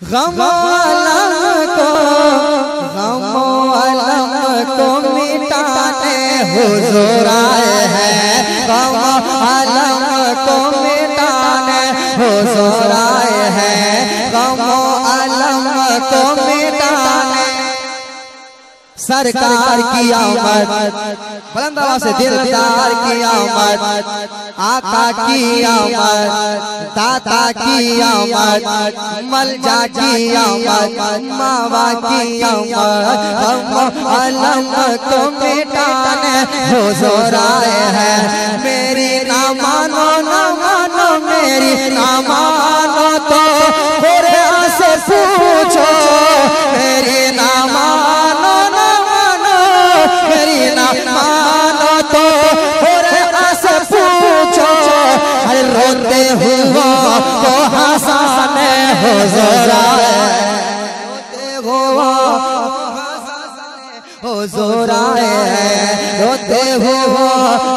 गम अलम को मिटाने हुजूर आए हैं, गम अलम को मिटाने हुजूर आए हैं, गम अलम को मिटाने। सरकार की आमद, बुलंद आवाज से दिलदार की आमद, आका की आमद, दाता की आमद, मलजा की आमद, मावा की आमद, हम अलम को मिटाने हुजूर आए हैं। मेरी ना मानो मेरी ना मानो तो कुरान से पूछो, मेरी ना मानो मेरी ना मानो तो कुरान से पूछो। हर रोते हुआ तो हंसाने हुजूर आए, रोते हुआ हुजूर आए, रोते हुआ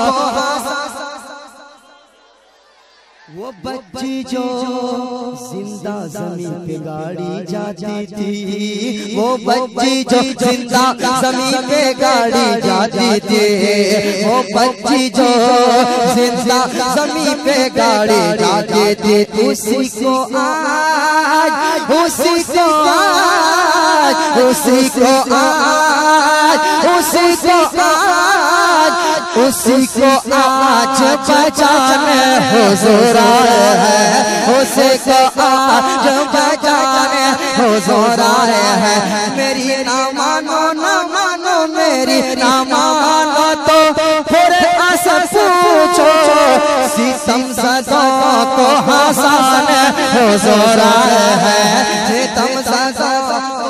वो बच्ची जो जिंदा ज़मीन पे गाड़ी जाती थी, वो बच्ची जो जिंदा ज़मीन पे गाड़ी जाती थी, वो बच्ची जो जिंदा ज़मीन पे गाड़ी जाती थी, उसी को आज, उसी को आज, उसी को आज, उसी को आज, उसी को आज बचाने हुजूर आए हैं, उसी को आज बचाने हुजूर आए हैं। मेरी ना मानो मेरी ना मानो तो फिर असर पूछो, सितम सदाओं को हंसाने हुजूर आए हैं, सितम सदाओं को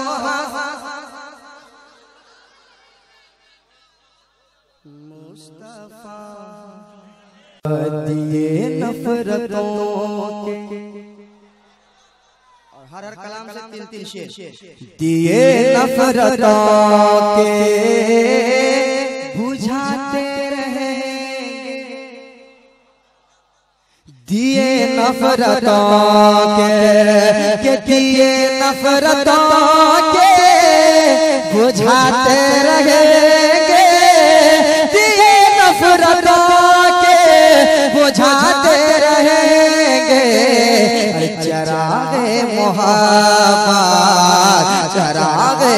दिए नफरतों के, और हर कलाम से तीन तीन शेर। दिए नफरतों के बुझाते रहेंगे, दिए नफरतों के दिए नफरतों के बुझाते रहेंगे, दिए नफरतों बुझाते रहेंगे। चरागे मोहब्बत, चरागे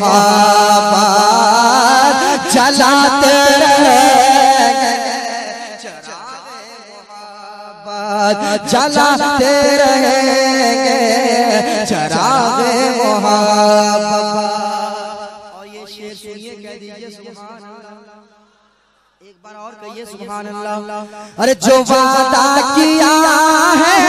मोहब्बत जलाते रहेंगे, चरागे मोहब्बत जलाते रहेंगे, चरागे मोहब्बत। और ये शेर सुनिए, कह दीजिए सुभान अल्लाह, एक बार और कहिए सुभान अल्लाह। अरे जो वादा किया है,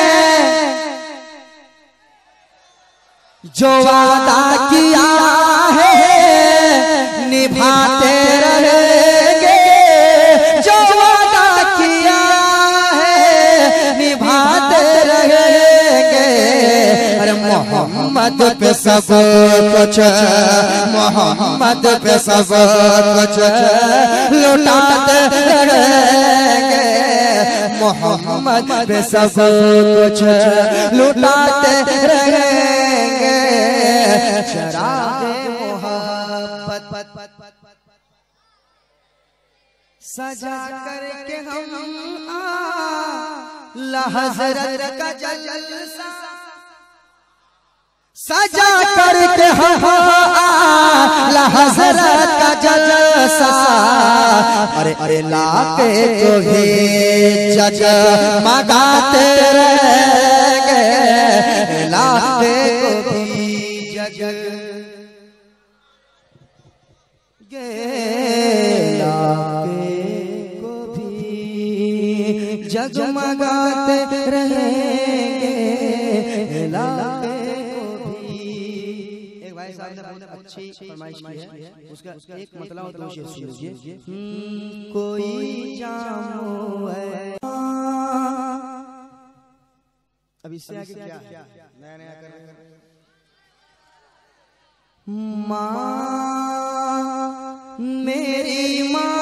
जो वादा किया है निभाते रहेंगे, जो वादा किया है निभाते रहेंगे। अरे मोहम्मद पे सब कुछ, मोहम्मद पे सब कुछ लुटाते रहेंगे, मोहम्मद पे सब कुछ लुटाते रहेंगे। चरागे मोहब्बत सजा करके हम आला हज़रत का जलसा, सजा करके हम आला हज़रत का जलसा। अरे लाके को ही जगमगाते रहेंगे, लाके को भी जगमगाते रहेंगे, लाके को भी। एक भाई साहब ने बहुत अच्छी फरमाइश की है, उसका एक मतलब तो शेर सुनिए। कोई जामो है, अब इससे आगे क्या नया नया करना। माँ मेरी माँ,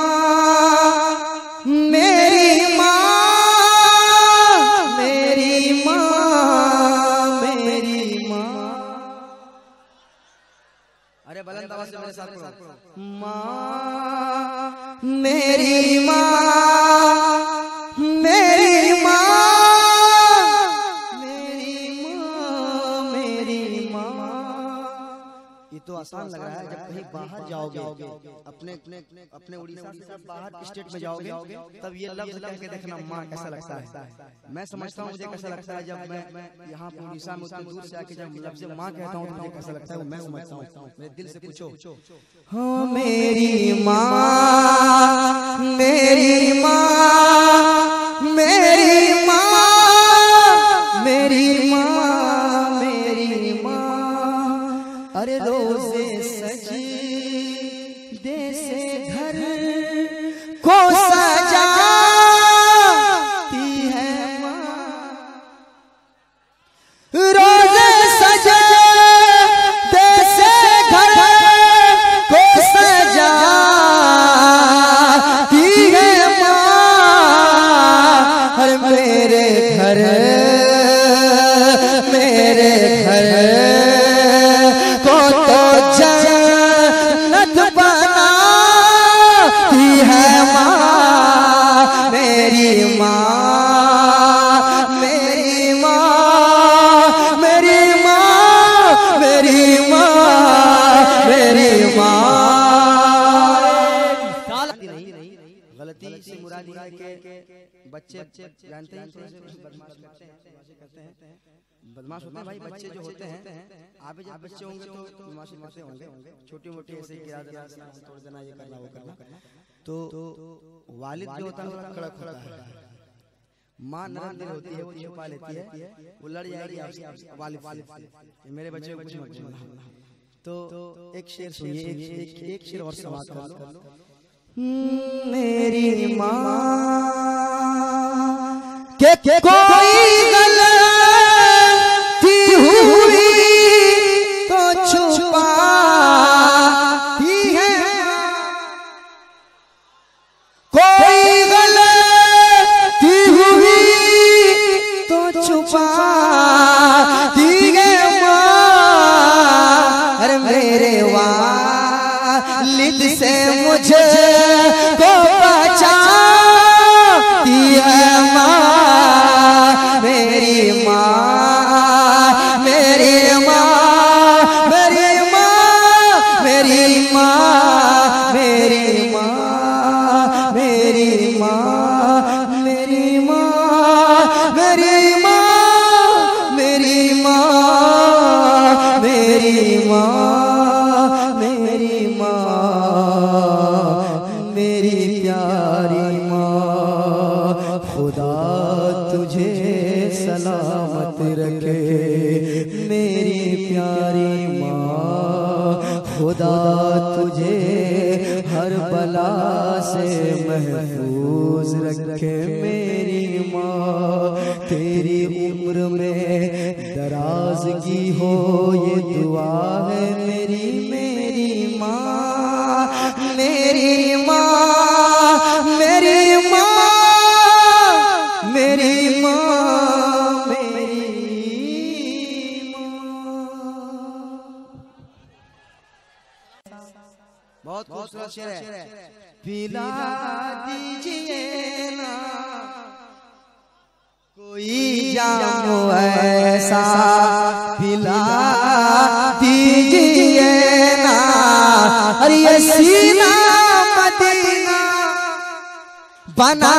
मेरी माँ, मेरी माँ, मेरी माँ, से मेरे साथ पढ़ो। माँ मेरी माँ, मेरी माँ, मेरी माँ, मेरी माँ। ये तो आसान लग रहा है। जब कहीं बाहर जाओगे, अपने अपने उड़ीसा से बाहर स्टेट में जाओगे, तब ये लफ्ज करके देखना माँ कैसा लगता है। मैं समझता हूँ मुझे कैसा लगता है जब मैं यहाँ पे उड़ीसा में उतनी दूर से आके जब लफ्ज माँ कहता हूँ तो मुझे कैसा लगता है वो मैं समझता हूँ। मेरे दिल से पूछो। हाँ मेरी माँ, मेरी माँ, मेरी माँ, मेरी माँ, मेरी माँ। अरे रोज़े सजी दे से घर को सजाती है माँ। रोज़े सजे दे से घर को सजाती है माँ। हर मेरे घर, मेरे घर को तो जन्नत बनाती है माँ। मेरी माँ, मेरी माँ, मेरी माँ, मेरी माँ, मेरी माँ। गलती से मुराद है कि बच्चे जानते हैं बदमाश करते हैं, बदमाश होते हैं भाई। बच्चे जो होते हैं आप जब बच्चे होंगे तो बदमाशी करते होंगे, छोटी मोटी ऐसे गिरा देना, तोड़ देना, ये करना वो करना। तो वालिद जो होता है वो कड़क होता है, माँ नरम दिल होती है, वो छुपा लेती है, वो लड़ जाएगी आपसे वालिद से। मेरे बच्चे को कुछ मत बोलना। तो एक शेर सुनिए, एक शेर और समाप्त कर लो। मेरी माँ के कोई गलती हुई तो छुपाती है, कोई गलती हुई तो छुपाती है माँ। अरे मेरे वालिद से मुझे को बचाती है माँ। मेरी माँ, मेरी माँ, मेरी माँ, मेरी माँ, मेरी माँ, मेरी माँ, मेरी माँ, मेरी माँ, मेरी माँ, मेरी माँ, मेरी माँ, मेरी प्यारी माँ। खुदा तुझे सलामत रखे मेरी प्यारी माँ। खुदा तुझे हर बला से महफूज रखे मेरी माँ। तेरी उम्र में दराजगी हो ये दुआ है मेरी, मेरी माँ, मेरी माँ, मेरी माँ, मेरी माँ, मेरी माँ। बहुत खूबसूरत शेर है। पिला दीजिए ना कोई जाम ऐसा, पिला दीजिए ना। अरे ये सीना मदीना बना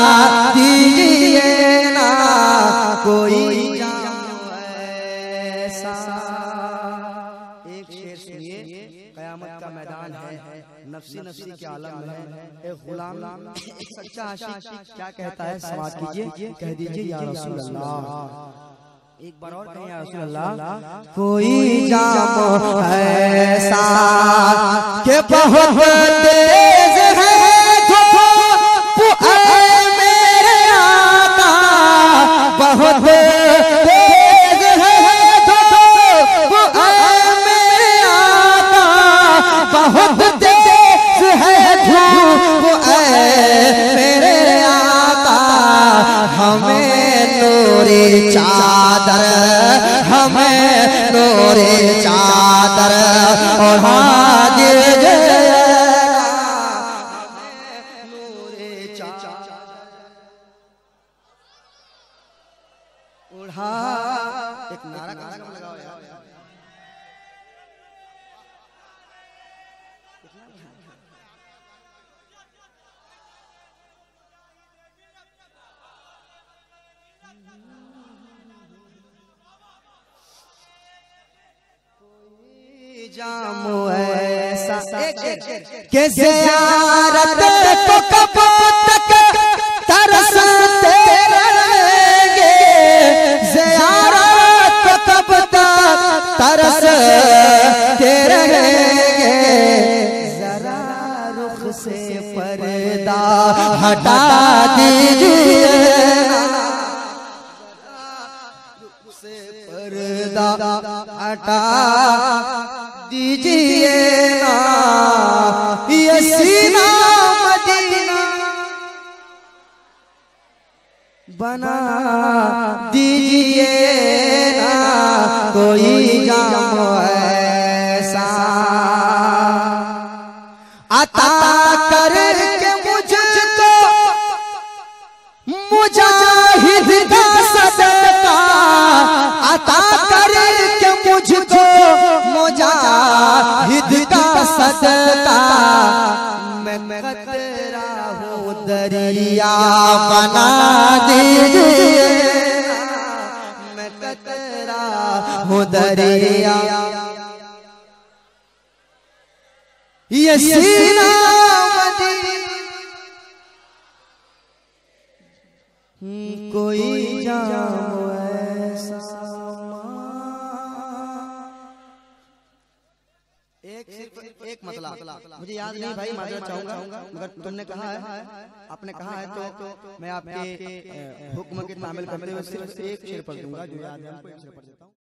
दीजिए ना कोई जाम ऐसा। एक शेर सुनिए, कयामत का मैदान है, नफसी नफसी के आलम में है। एक गुलाम एक सच्चा आशिक क्या कहता है, समाज कीजिए, कह दीजिए या रसूल अल्लाह। एक बार और कहें या रसूल अल्लाह। कोई जाम ऐसा के बहुत तेज है धूप मेरे आका, बहुत तेज है धूप मेरे आका, बहुत तेज है धूप मेरे आका। हमें नूरे चादर, हमें नूरे चादर ओढ़ा दीजिए, नूरे चादर ओढ़ा। एक नारा लगाओ यार। जामो ऐसा कि ज़ियारत को कब तक तरसते रहेंगे, ज़ियारत को कब तक तरसते रहेंगे। जरा रुख से पर्दा हटा दीजिए, से पर्दा हटा दीजिए ना, ये सीना मदीना बना दीजिए ना, कोई जाम ऐसा अता करके मुझको मुजाहिद का सदका, अता करके मुझको मुजाहिद का सदका। मैं कतरा हूँ दरिया बना दीजिए, मैं कतरा हूँ दरिया, ये सीना कोई जाम ऐसा। एक मतलब मुझे याद नहीं भाई, माजरत चाहूंगा, मगर तुमने कहा है, आपने कहा है तो मैं आपके हुक्म के तामील करते हुए सिर्फ एक शेर पढ़ दूंगा जो याद है, आपको एक शेर पढ़ देता हूँ।